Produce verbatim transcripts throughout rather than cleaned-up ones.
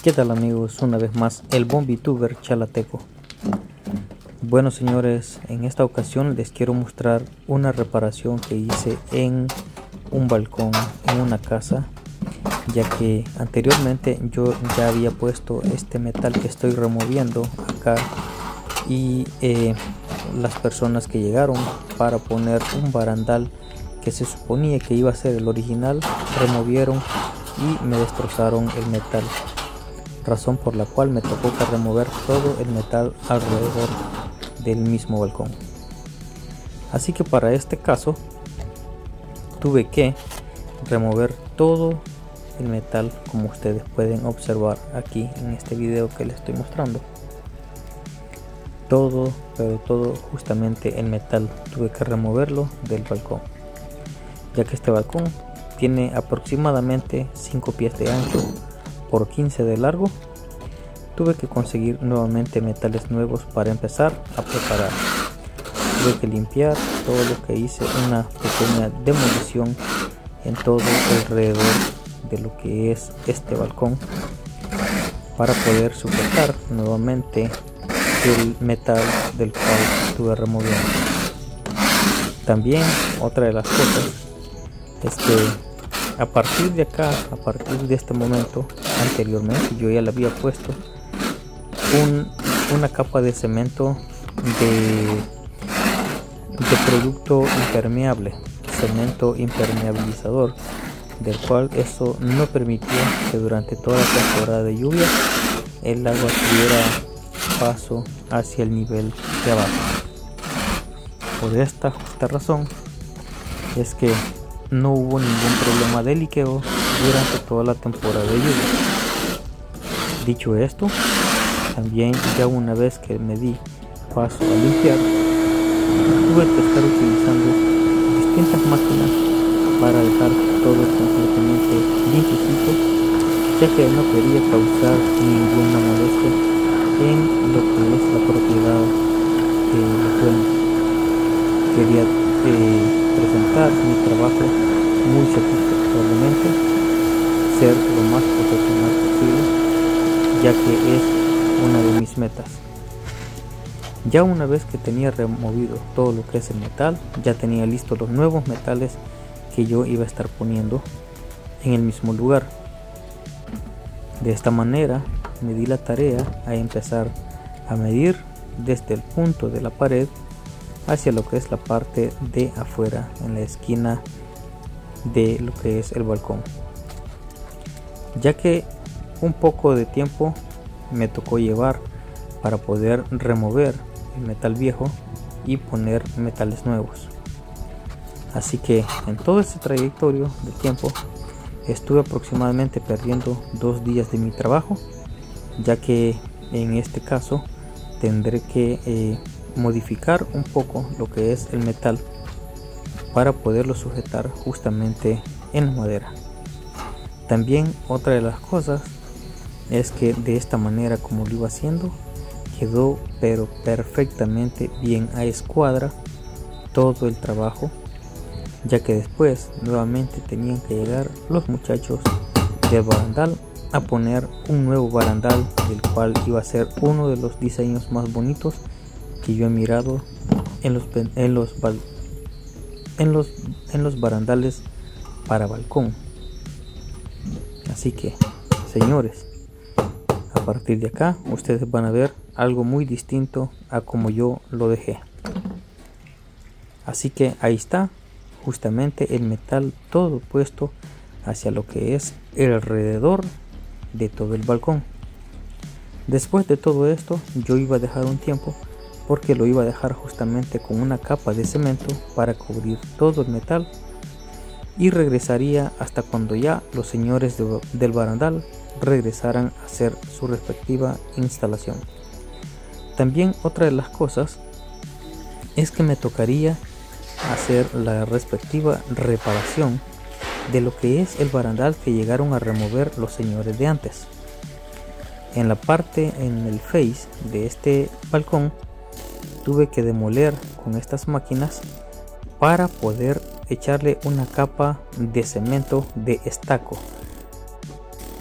¿Qué tal amigos? Una vez más el Bombituber Chalateco. Bueno señores, en esta ocasión les quiero mostrar una reparación que hice en un balcón en una casa, ya que anteriormente yo ya había puesto este metal que estoy removiendo acá y eh, las personas que llegaron para poner un barandal que se suponía que iba a ser el original removieron y me destrozaron el metal, razón por la cual me tocó que remover todo el metal alrededor del mismo balcón. Así que para este caso tuve que remover todo el metal, como ustedes pueden observar aquí en este video que les estoy mostrando. Todo, pero todo, justamente el metal tuve que removerlo del balcón, ya que este balcón tiene aproximadamente cinco pies de ancho por quince de largo. Tuve que conseguir nuevamente metales nuevos para empezar a preparar. Tuve que limpiar todo lo que hice, una pequeña demolición en todo alrededor de lo que es este balcón para poder sujetar nuevamente el metal del cual estuve removiendo. También otra de las cosas es que a partir de acá, a partir de este momento, anteriormente yo ya le había puesto un, una capa de cemento de, de producto impermeable, cemento impermeabilizador, del cual eso no permitió que durante toda la temporada de lluvia el agua tuviera paso hacia el nivel de abajo. Por esta justa razón es que no hubo ningún problema de liqueo durante toda la temporada de lluvia. Dicho esto, también ya una vez que me di paso a limpiar, tuve que estar utilizando distintas máquinas para dejar todo completamente limpiecito, ya que no quería causar ninguna molestia en lo que es la propiedad del dueño. Quería eh, presentar mi trabajo muy satisfactoriamente, ser lo más profesional posible, ya que es una de mis metas. Ya una vez que tenía removido todo lo que es el metal, ya tenía listos los nuevos metales que yo iba a estar poniendo en el mismo lugar. De esta manera me di la tarea a empezar a medir desde el punto de la pared hacia lo que es la parte de afuera, en la esquina de lo que es el balcón, ya que un poco de tiempo me tocó llevar para poder remover el metal viejo y poner metales nuevos. Así que en todo este trayectorio de tiempo estuve aproximadamente perdiendo dos días de mi trabajo, ya que en este caso tendré que eh, modificar un poco lo que es el metal para poderlo sujetar justamente en madera. También otra de las cosas es que de esta manera, como lo iba haciendo, quedó pero perfectamente bien a escuadra todo el trabajo, ya que después nuevamente tenían que llegar los muchachos del barandal a poner un nuevo barandal, el cual iba a ser uno de los diseños más bonitos que yo he mirado en los en los en los en los barandales para balcón. Así que señores, a partir de acá ustedes van a ver algo muy distinto a como yo lo dejé. Así que ahí está justamente el metal todo puesto hacia lo que es el alrededor de todo el balcón. Después de todo esto yo iba a dejar un tiempo, porque lo iba a dejar justamente con una capa de cemento para cubrir todo el metal, y regresaría hasta cuando ya los señores de, del barandal regresaran a hacer su respectiva instalación. También otra de las cosas es que me tocaría hacer la respectiva reparación de lo que es el barandal que llegaron a remover los señores de antes. En la parte, en el face de este balcón, tuve que demoler con estas máquinas para poder echarle una capa de cemento de estaco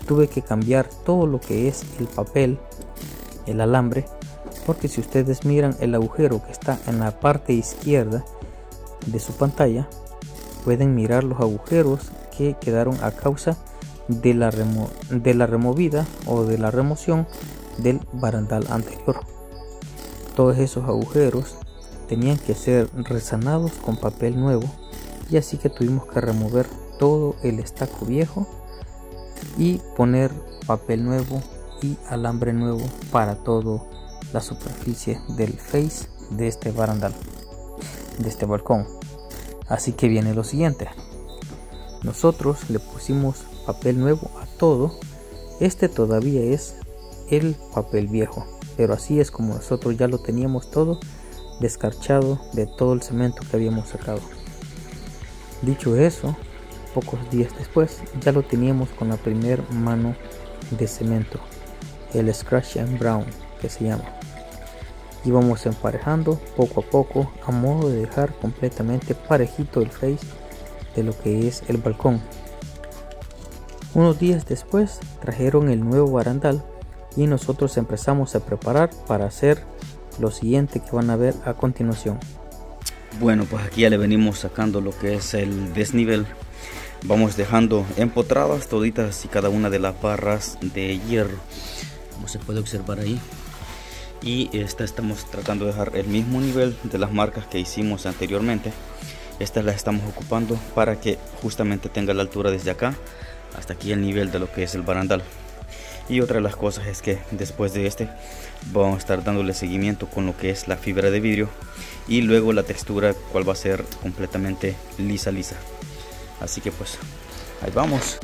tuve que cambiar todo lo que es el papel, el alambre, porque si ustedes miran el agujero que está en la parte izquierda de su pantalla, pueden mirar los agujeros que quedaron a causa de la, remo de la removida o de la remoción del barandal anterior. Todos esos agujeros tenían que ser resanados con papel nuevo, y así que tuvimos que remover todo el estaco viejo y poner papel nuevo y alambre nuevo para toda la superficie del face de este barandal, de este balcón. Así que viene lo siguiente: nosotros le pusimos papel nuevo a todo. Este todavía es el papel viejo, pero así es como nosotros ya lo teníamos todo descarchado de todo el cemento que habíamos sacado. Dicho eso, pocos días después ya lo teníamos con la primer mano de cemento, el Scratch and Brown que se llama. Íbamos emparejando poco a poco a modo de dejar completamente parejito el face de lo que es el balcón. Unos días después trajeron el nuevo barandal y nosotros empezamos a preparar para hacer lo siguiente que van a ver a continuación. Bueno, pues aquí ya le venimos sacando lo que es el desnivel. Vamos dejando empotradas toditas y cada una de las barras de hierro, como se puede observar ahí. Y esta estamos tratando de dejar el mismo nivel de las marcas que hicimos anteriormente. Estas las estamos ocupando para que justamente tenga la altura desde acá hasta aquí el nivel de lo que es el barandal. Y otra de las cosas es que después de este vamos a estar dándole seguimiento con lo que es la fibra de vidrio y luego la textura, cual va a ser completamente lisa lisa. Así que pues ahí vamos.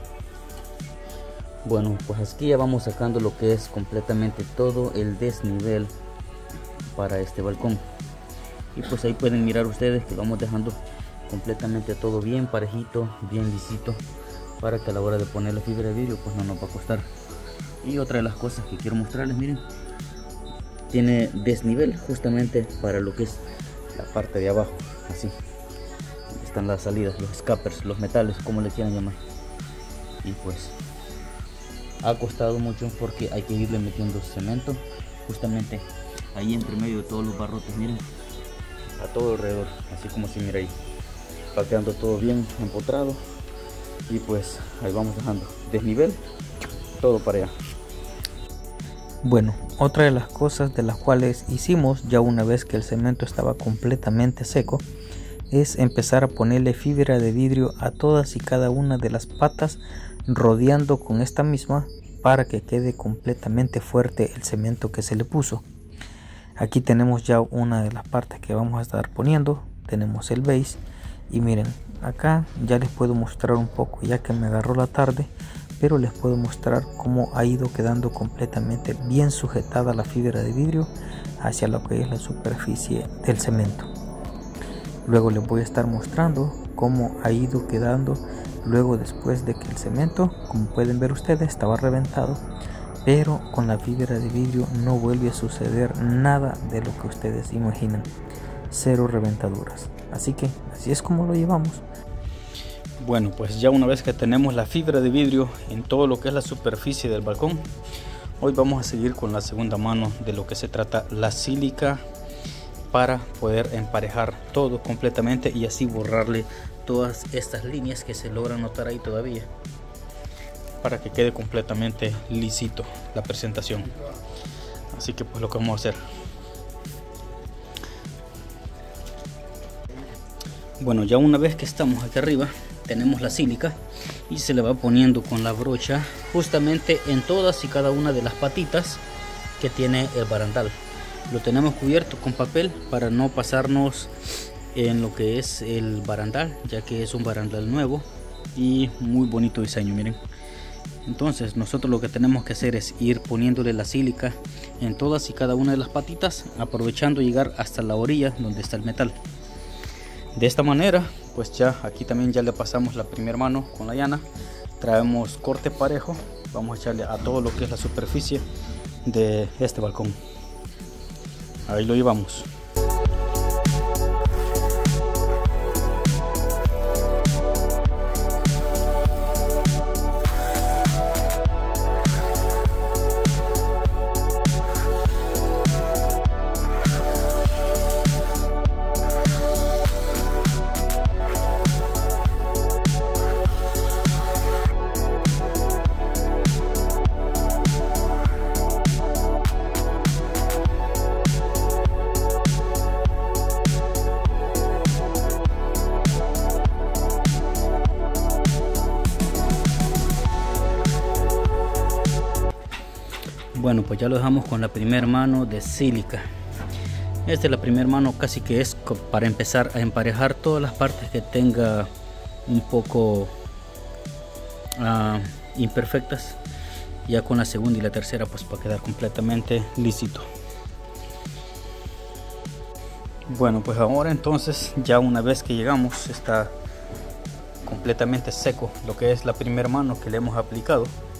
Bueno, pues aquí ya vamos sacando lo que es completamente todo el desnivel para este balcón. Y pues ahí pueden mirar ustedes que vamos dejando completamente todo bien parejito, bien lisito, para que a la hora de poner la fibra de vidrio pues no nos va a costar. Y otra de las cosas que quiero mostrarles, miren, tiene desnivel justamente para lo que es la parte de abajo, así. Aquí están las salidas, los escapers, los metales, como le quieran llamar. Y pues ha costado mucho porque hay que irle metiendo cemento justamente ahí entre medio de todos los barrotes, miren, a todo alrededor, así como si mira ahí, va quedando todo bien empotrado. Y pues ahí vamos dejando desnivel todo para allá. Bueno, otra de las cosas de las cuales hicimos ya una vez que el cemento estaba completamente seco es empezar a ponerle fibra de vidrio a todas y cada una de las patas, rodeando con esta misma para que quede completamente fuerte el cemento que se le puso. Aquí tenemos ya una de las partes que vamos a estar poniendo, tenemos el base, y miren, acá ya les puedo mostrar un poco ya que me agarró la tarde, pero les puedo mostrar cómo ha ido quedando completamente bien sujetada la fibra de vidrio hacia lo que es la superficie del cemento. Luego les voy a estar mostrando cómo ha ido quedando luego después de que el cemento, como pueden ver ustedes, estaba reventado, pero con la fibra de vidrio no vuelve a suceder nada de lo que ustedes imaginan, cero reventaduras. Así que así es como lo llevamos. Bueno, pues ya una vez que tenemos la fibra de vidrio en todo lo que es la superficie del balcón, hoy vamos a seguir con la segunda mano de lo que se trata la sílica, para poder emparejar todo completamente y así borrarle todas estas líneas que se logran notar ahí todavía, para que quede completamente lisito la presentación. Así que pues lo que vamos a hacer, bueno, ya una vez que estamos aquí arriba tenemos la sílica y se le va poniendo con la brocha justamente en todas y cada una de las patitas que tiene el barandal. Lo tenemos cubierto con papel para no pasarnos en lo que es el barandal, ya que es un barandal nuevo y muy bonito diseño, miren. Entonces nosotros lo que tenemos que hacer es ir poniéndole la sílica en todas y cada una de las patitas, aprovechando llegar hasta la orilla donde está el metal. De esta manera pues ya aquí también ya le pasamos la primera mano con la llana, traemos corte parejo, vamos a echarle a todo lo que es la superficie de este balcón. Ahí lo llevamos. Bueno, pues ya lo dejamos con la primera mano de sílica. Esta es la primera mano, casi que es para empezar a emparejar todas las partes que tenga un poco uh, imperfectas. Ya con la segunda y la tercera pues va a quedar completamente lícito. Bueno, pues ahora entonces, ya una vez que llegamos, está completamente seco lo que es la primera mano que le hemos aplicado.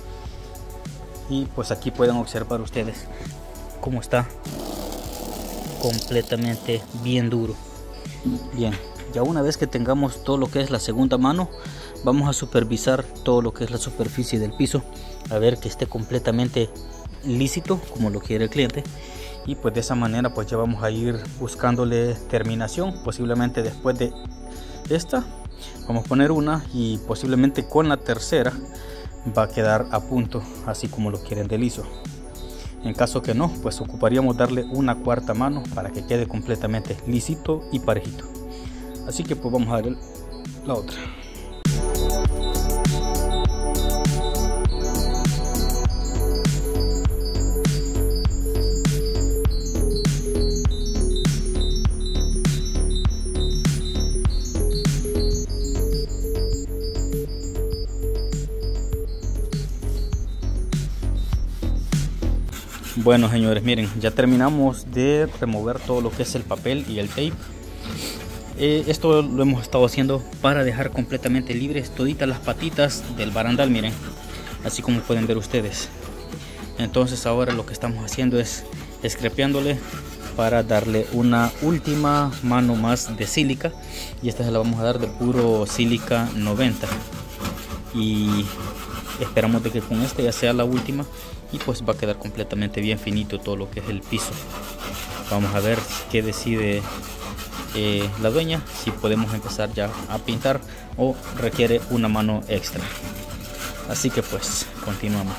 Y pues aquí pueden observar ustedes cómo está completamente bien duro. Bien, ya una vez que tengamos todo lo que es la segunda mano, vamos a supervisar todo lo que es la superficie del piso, a ver que esté completamente lícito como lo quiere el cliente. Y pues de esa manera pues ya vamos a ir buscándole terminación. Posiblemente después de esta vamos a poner una, y posiblemente con la tercera va a quedar a punto, así como lo quieren de liso. En caso que no, pues ocuparíamos darle una cuarta mano para que quede completamente lisito y parejito. Así que pues vamos a dar la otra. Bueno, señores, miren, ya terminamos de remover todo lo que es el papel y el tape. Eh, esto lo hemos estado haciendo para dejar completamente libres toditas las patitas del barandal, miren, así como pueden ver ustedes. Entonces ahora lo que estamos haciendo es escrepeándole para darle una última mano más de sílica, y esta se la vamos a dar de puro sílica noventa, y esperamos de que con esta ya sea la última, y pues va a quedar completamente bien finito todo lo que es el piso. Vamos a ver qué decide eh, la dueña, si podemos empezar ya a pintar o requiere una mano extra. Así que pues continuamos.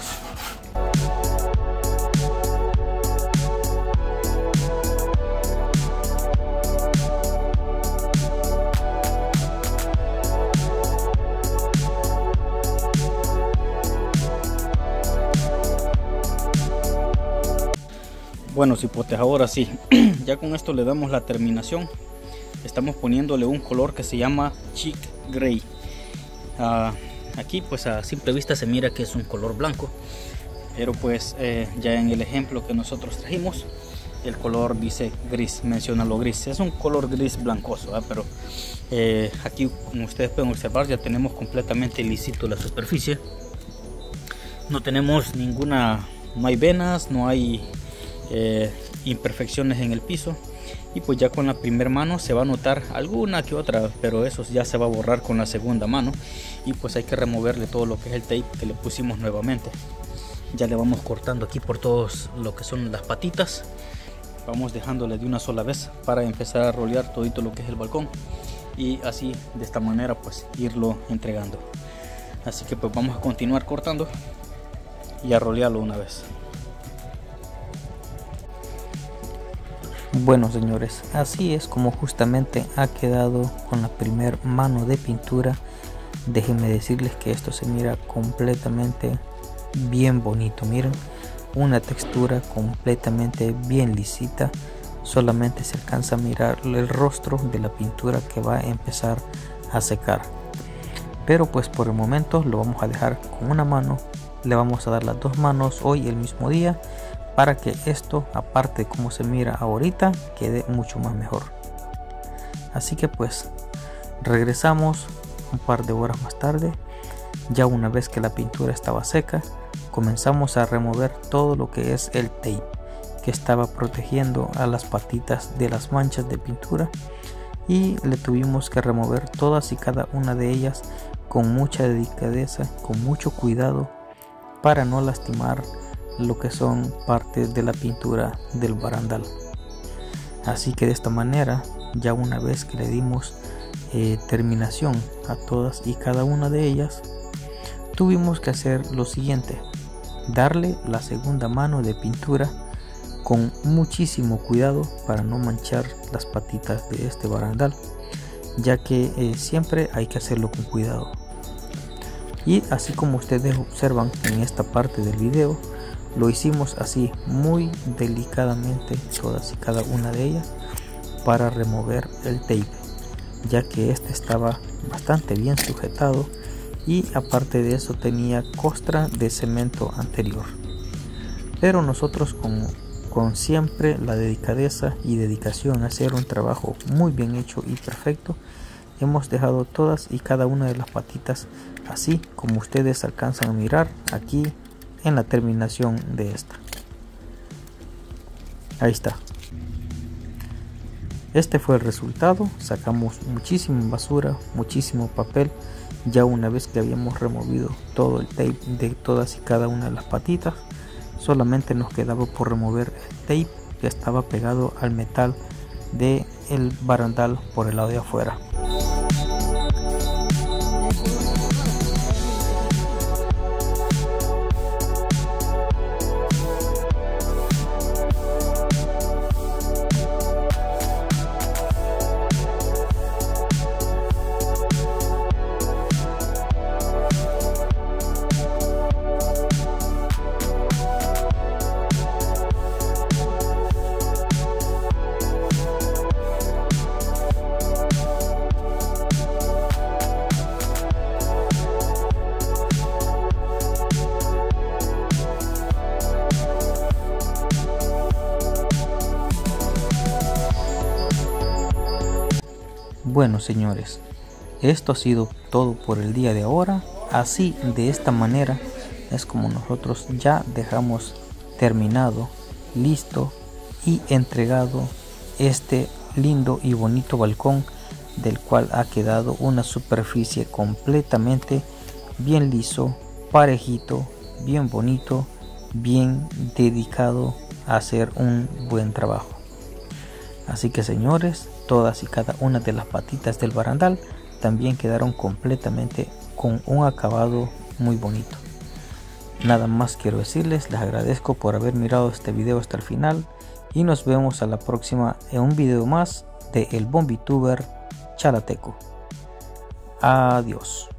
Bueno, cipotes, ahora sí, ya con esto le damos la terminación. Estamos poniéndole un color que se llama Chic Gray. Uh, aquí pues a simple vista se mira que es un color blanco, pero pues eh, ya en el ejemplo que nosotros trajimos, el color dice gris, menciona lo gris. Es un color gris blancoso, ¿eh? Pero eh, aquí, como ustedes pueden observar, ya tenemos completamente lisito la superficie. No tenemos ninguna, no hay venas, no hay Eh, imperfecciones en el piso, y pues ya con la primera mano se va a notar alguna que otra, pero eso ya se va a borrar con la segunda mano, y pues hay que removerle todo lo que es el tape que le pusimos nuevamente. Ya le vamos cortando aquí por todos lo que son las patitas, vamos dejándole de una sola vez para empezar a rolear todito lo que es el balcón, y así de esta manera pues irlo entregando. Así que pues vamos a continuar cortando y a rolearlo una vez. Bueno, señores, así es como justamente ha quedado con la primer mano de pintura. Déjenme decirles que esto se mira completamente bien bonito. Miren, una textura completamente bien lisita. Solamente se alcanza a mirar el rostro de la pintura que va a empezar a secar. Pero pues por el momento lo vamos a dejar con una mano. Le vamos a dar las dos manos hoy el mismo día, para que esto, aparte de cómo se mira ahorita, quede mucho más mejor. Así que pues regresamos un par de horas más tarde. Ya una vez que la pintura estaba seca, comenzamos a remover todo lo que es el tape que estaba protegiendo a las patitas de las manchas de pintura, y le tuvimos que remover todas y cada una de ellas con mucha delicadeza, con mucho cuidado, para no lastimar lo que son partes de la pintura del barandal. Así que de esta manera, ya una vez que le dimos eh, terminación a todas y cada una de ellas, tuvimos que hacer lo siguiente: darle la segunda mano de pintura con muchísimo cuidado para no manchar las patitas de este barandal, ya que eh, siempre hay que hacerlo con cuidado. Y así como ustedes observan en esta parte del video, Lo hicimos así muy delicadamente todas y cada una de ellas para remover el tape, ya que este estaba bastante bien sujetado y aparte de eso tenía costra de cemento anterior. Pero nosotros con, con siempre la delicadeza y dedicación a hacer un trabajo muy bien hecho y perfecto, hemos dejado todas y cada una de las patitas así como ustedes alcanzan a mirar aquí en la terminación de esta. Ahí está. Este fue el resultado. Sacamos muchísima basura, muchísimo papel, ya una vez que habíamos removido todo el tape de todas y cada una de las patitas. Solamente nos quedaba por remover el tape que estaba pegado al metal del barandal por el lado de afuera. Bueno, señores, esto ha sido todo por el día de ahora. Así, de esta manera es como nosotros ya dejamos terminado, listo y entregado este lindo y bonito balcón, del cual ha quedado una superficie completamente bien liso, parejito, bien bonito, bien dedicado a hacer un buen trabajo. Así que, señores, todas y cada una de las patitas del barandal también quedaron completamente con un acabado muy bonito. Nada más quiero decirles, les agradezco por haber mirado este video hasta el final y nos vemos a la próxima en un video más de El Bombituber Chalateco. Adiós.